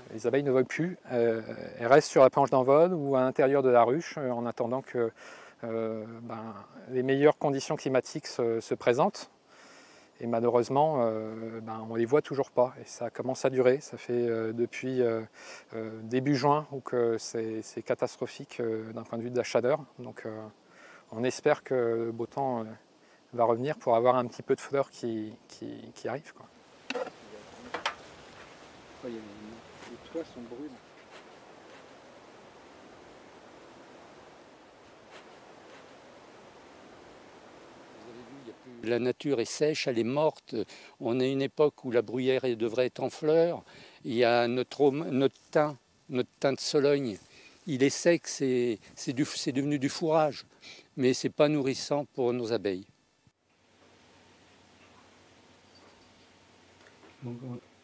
les abeilles ne volent plus. Elles restent sur la planche d'envol ou à l'intérieur de la ruche en attendant que les meilleures conditions climatiques se présentent. Et malheureusement, on ne les voit toujours pas. Et ça commence à durer. Ça fait depuis début juin où c'est catastrophique d'un point de vue de la chaleur. Donc on espère que le beau temps va revenir pour avoir un petit peu de fleurs qui arrivent, quoi. Les toits sont bruns. La nature est sèche, elle est morte. On est une époque où la bruyère devrait être en fleurs. Il y a notre thym de Sologne. Il est sec, c'est devenu du fourrage. Mais ce n'est pas nourrissant pour nos abeilles.